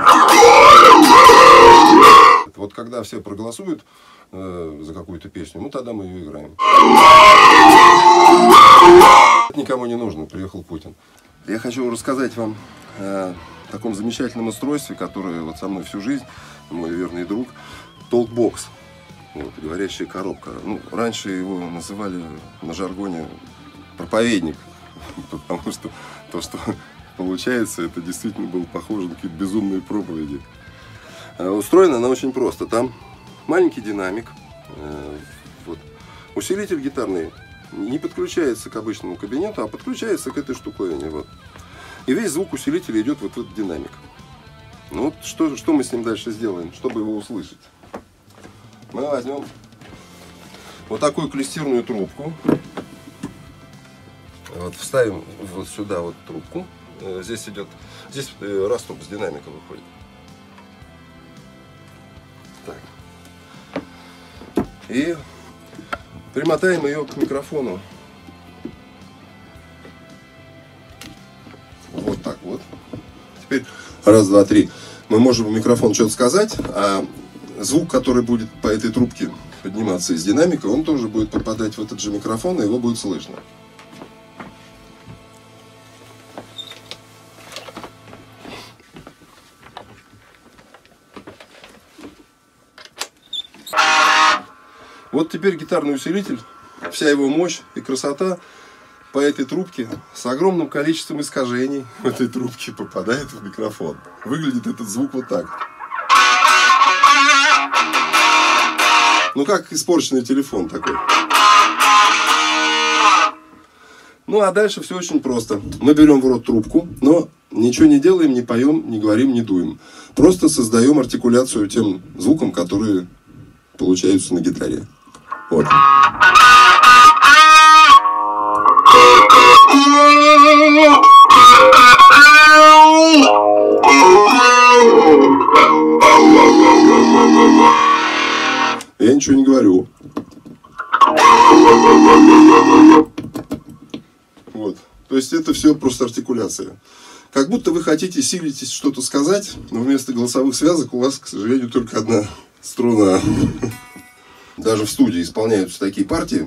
Вот когда все проголосуют за какую-то песню, ну тогда мы ее играем. Это никому не нужно, приехал Путин. Я хочу рассказать вам о таком замечательном устройстве, которое вот со мной всю жизнь, мой верный друг, Толкбокс. Вот, говорящая коробка. Ну, раньше его называли на жаргоне проповедник, потому что то, что получается, это действительно было похоже на какие-то безумные проповеди. Устроена она очень просто. Там маленький динамик, вот, усилитель гитарный не подключается к обычному кабинету, а подключается к этой штуковине. Вот. И весь звук усилителя идет вот в этот динамик. Ну вот что мы с ним дальше сделаем, чтобы его услышать? Мы возьмем вот такую клестирную трубку, вот, вставим вот сюда вот трубку. Здесь раструб с динамика выходит. Так. И примотаем ее к микрофону. Вот так вот. Теперь раз, два, три. Мы можем в микрофон что-то сказать, а звук, который будет по этой трубке подниматься из динамика, он тоже будет попадать в этот же микрофон, и его будет слышно. Вот теперь гитарный усилитель, вся его мощь и красота по этой трубке с огромным количеством искажений в этой трубке попадает в микрофон. Выглядит этот звук вот так. Ну как испорченный телефон такой. Ну а дальше все очень просто. Мы берем в рот трубку, но ничего не делаем, не поем, не говорим, не дуем. Просто создаем артикуляцию тем звуком, которые получаются на гитаре. Вот. Я ничего не говорю. Вот. То есть это все просто артикуляция. Как будто вы хотите, силитесь что-то сказать, но вместо голосовых связок у вас, к сожалению, только одна струна. Даже в студии исполняются такие партии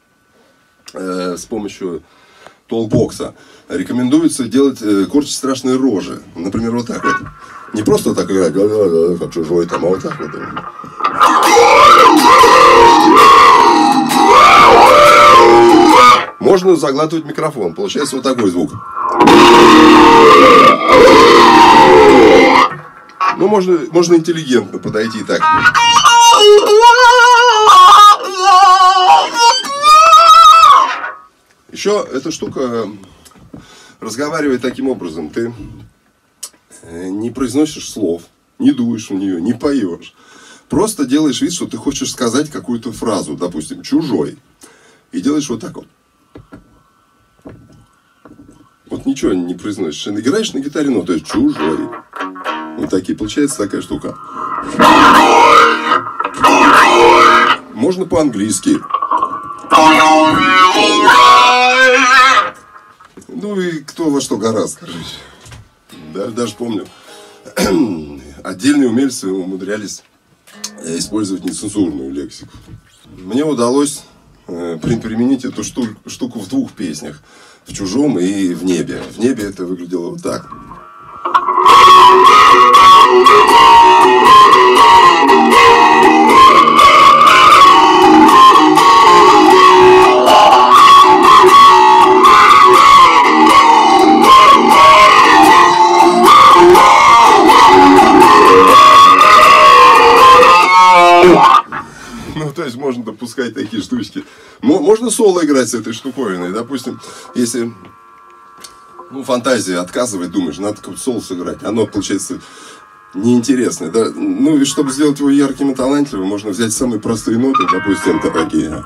с помощью толкбокса. Рекомендуется делать, корчить страшные рожи. Например, вот так вот. Не просто так играть, как чужой, там, а вот так вот. Можно заглатывать микрофон. Получается вот такой звук. Ну, можно интеллигентно подойти так. Еще эта штука разговаривает таким образом. Ты не произносишь слов, не дуешь в нее, не поешь. Просто делаешь вид, что ты хочешь сказать какую-то фразу, допустим, «чужой». И делаешь вот так вот. Вот ничего не произносишь. Играешь на гитаре, ну, то есть «чужой». Вот такие. Получается такая штука. Можно по-английски. Ну и кто во что гораздо, короче. Даже помню, отдельные умельцы умудрялись использовать нецензурную лексику. Мне удалось применить эту штуку в двух песнях. В «Чужом» и в «Небе». В «Небе» это выглядело вот так. Ну, то есть можно допускать такие штучки. Можно соло играть с этой штуковиной. Допустим, если фантазия отказывает, думаешь, надо какой-то соло сыграть. Оно получается неинтересное. Да? Ну и чтобы сделать его ярким и талантливым, можно взять самые простые ноты, допустим, такие.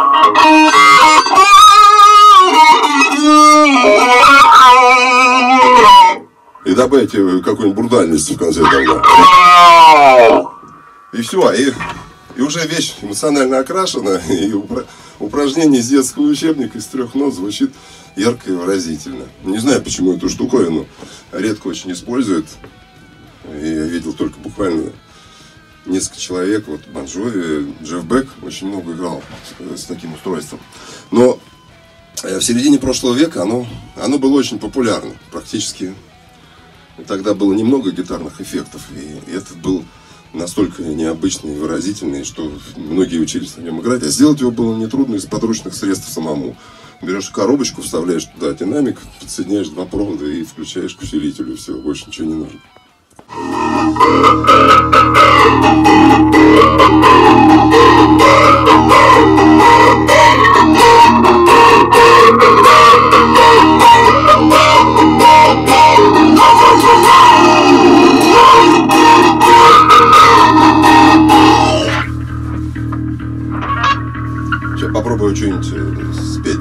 И добавить какую-нибудь брутальность в конце тогда. И все, и уже вещь эмоционально окрашена, и упражнение из детского учебника из 3 нот звучит ярко и выразительно. Не знаю, почему эту штуковину редко очень используют. И видел только буквально несколько человек. Вот Бон Джови, Джефф Бек очень много играл с таким устройством. Но в середине прошлого века оно было очень популярно. Практически тогда было немного гитарных эффектов. И этот был настолько необычный и выразительный, что многие учились на нем играть. А сделать его было нетрудно из подручных средств самому. Берешь коробочку, вставляешь туда динамик, подсоединяешь 2 провода и включаешь к усилителю. Все, больше ничего не нужно. Сейчас попробую что-нибудь спеть.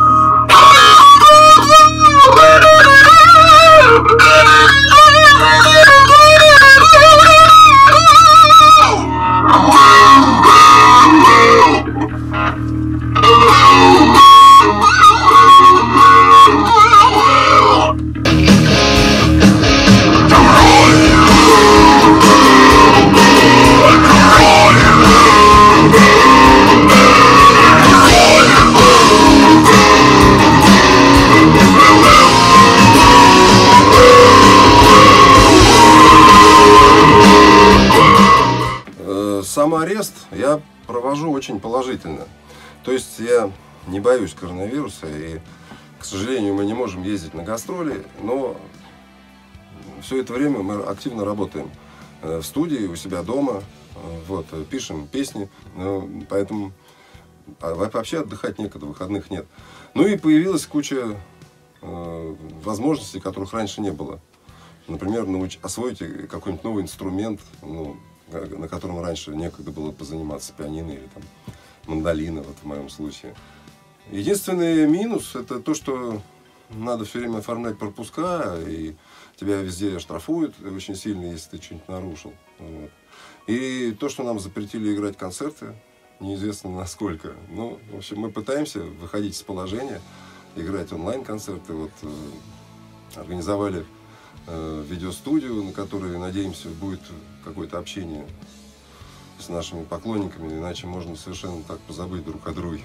Сам арест я провожу очень положительно. То есть я не боюсь коронавируса, и, к сожалению, мы не можем ездить на гастроли, но все это время мы активно работаем в студии, у себя дома, вот, пишем песни, поэтому вообще отдыхать некогда, выходных нет. Ну и появилась куча возможностей, которых раньше не было. Например, освоить какой-нибудь новый инструмент, на котором раньше некогда было позаниматься, пианино или там мандолина, вот в моем случае. Единственный минус — это то, что надо все время оформлять пропуска, и тебя везде штрафуют очень сильно, если ты что-нибудь нарушил. Вот. И то, что нам запретили играть концерты, неизвестно насколько. Ну, в общем, мы пытаемся выходить из положения, играть онлайн-концерты. Вот, организовали видеостудию, на которой, надеемся, будет какое-то общение с нашими поклонниками, иначе можно совершенно так позабыть друг о друге.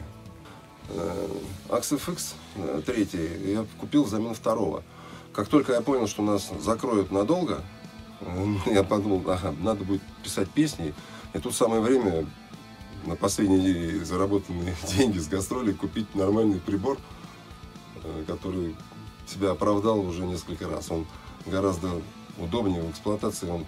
Axe FX 3 я купил взамен 2-го. Как только я понял, что нас закроют надолго, я подумал, ага, надо будет писать песни, и тут самое время на последние заработанные деньги с гастролей купить нормальный прибор, который себя оправдал уже несколько раз. Он гораздо удобнее в эксплуатации, он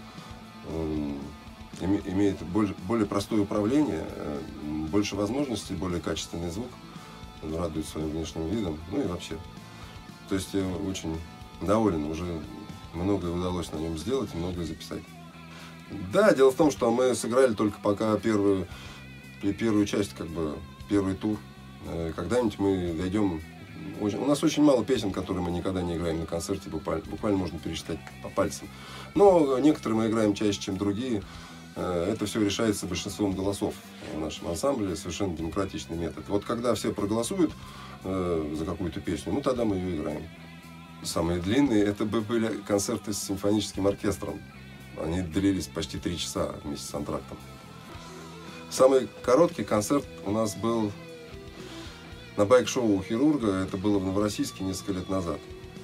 имеет более простое управление, больше возможностей, более качественный звук, он радует своим внешним видом, ну и вообще. То есть я очень доволен, уже многое удалось на нем сделать, многое записать. Да, дело в том, что мы сыграли только пока первую часть, как бы первый тур. Когда-нибудь мы дойдем. У нас очень мало песен, которые мы никогда не играем на концерте, буквально можно пересчитать по пальцам. Но некоторые мы играем чаще, чем другие. Это все решается большинством голосов в нашем ансамбле, совершенно демократичный метод. Вот когда все проголосуют за какую-то песню, ну тогда мы ее играем. Самые длинные это были концерты с симфоническим оркестром. Они длились почти 3 часа вместе с антрактом. Самый короткий концерт у нас был на байк-шоу у Хирурга, это было в Новороссийске несколько лет назад.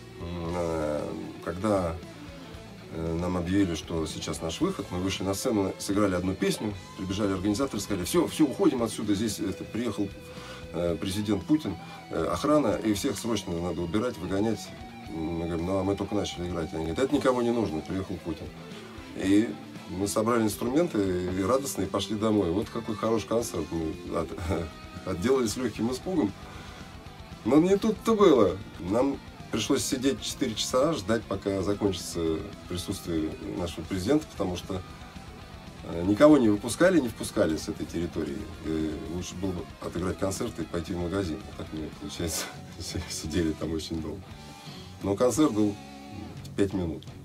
Когда нам объявили, что сейчас наш выход, мы вышли на сцену, сыграли одну песню, прибежали организаторы, сказали, все, уходим отсюда, здесь приехал президент Путин, охрана, и всех срочно надо убирать, выгонять. Мы говорим, ну а мы только начали играть. Они говорят, это никому не нужно, приехал Путин. И мы собрали инструменты и радостно пошли домой. Вот какой хороший концерт. Мы отделались легким испугом. Но не тут-то было. Нам пришлось сидеть 4 часа, ждать, пока закончится присутствие нашего президента, потому что никого не выпускали, не впускали с этой территории. И лучше было бы отыграть концерт и пойти в магазин. А так мы, получается, сидели там очень долго. Но концерт был 5 минут.